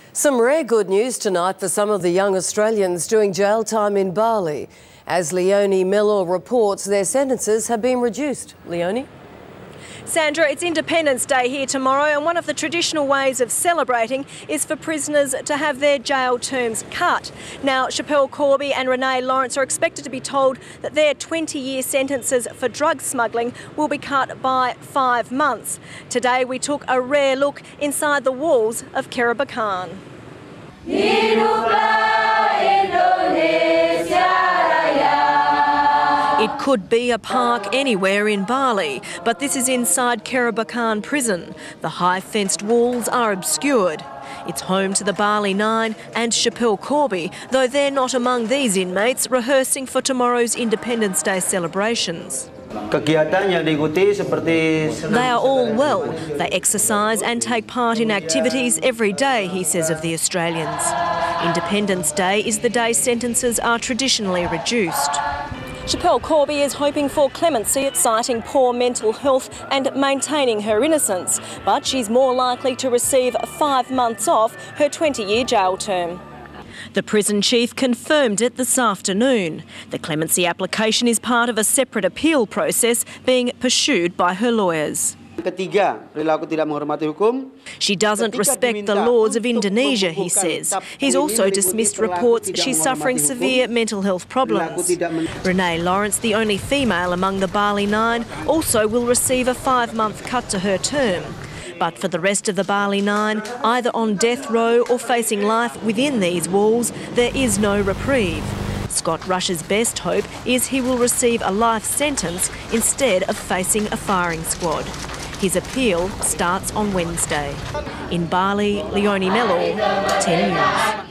Some rare good news tonight for some of the young Australians doing jail time in Bali. As Leonie Mellor reports, their sentences have been reduced. Leonie? Sandra, it's Independence Day here tomorrow, and one of the traditional ways of celebrating is for prisoners to have their jail terms cut. Now, Chappelle Corby and Renee Lawrence are expected to be told that their 20-year sentences for drug smuggling will be cut by 5 months. Today we took a rare look inside the walls of Kerabakan. It could be a park anywhere in Bali, but this is inside Kerabakan prison. The high fenced walls are obscured. It's home to the Bali 9 and Chappelle Corby, though they're not among these inmates rehearsing for tomorrow's Independence Day celebrations. They are all well. They exercise and take part in activities every day, he says of the Australians. Independence Day is the day sentences are traditionally reduced. Chappelle Corby is hoping for clemency, citing poor mental health and maintaining her innocence, but she's more likely to receive 5 months off her 20-year jail term. The prison chief confirmed it this afternoon. The clemency application is part of a separate appeal process being pursued by her lawyers. She doesn't respect the laws of Indonesia, he says. He's also dismissed reports she's suffering severe mental health problems. Renee Lawrence, the only female among the Bali 9, also will receive a 5-month cut to her term. But for the rest of the Bali 9, either on death row or facing life within these walls, there is no reprieve. Scott Rush's best hope is he will receive a life sentence instead of facing a firing squad. His appeal starts on Wednesday. In Bali, Leonie Mellor, 10 News.